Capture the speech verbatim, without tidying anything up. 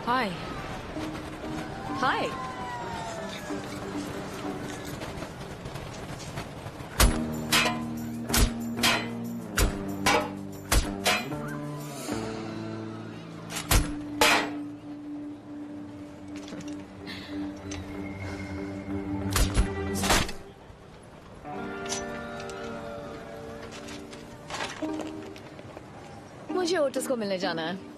हाय हाय। मुझे ओटिस को मिलने जाना है।